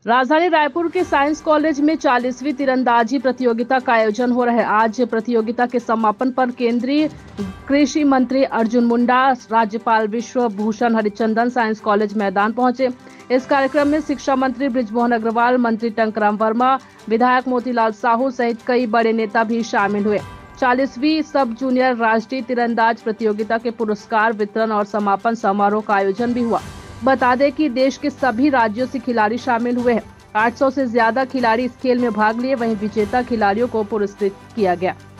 राजधानी रायपुर के science college में 40वीं तीरंदाजी प्रतियोगिता का आयोजन हो रहा है। आज प्रतियोगिता के समापन पर केंद्रीय कृषि मंत्री अर्जुन मुंडा, राज्यपाल विश्व भूषण हरिचंदन साइंस कॉलेज मैदान पहुंचे। इस कार्यक्रम में शिक्षा मंत्री बृजमोहन अग्रवाल, मंत्री टंकराम वर्मा, विधायक मोतीलाल साहू सहित कई बड़े नेता भी शामिल हुए। 40वीं सब जूनियर राष्ट्रीय तीरंदाज प्रतियोगिता के पुरस्कार वितरण और समापन समारोह का आयोजन भी हुआ। बता दें कि देश के सभी राज्यों से खिलाड़ी शामिल हुए हैं। 800 से ज्यादा खिलाड़ी इस खेल में भाग लिए, वहीं विजेता खिलाड़ियों को पुरस्कृत किया गया।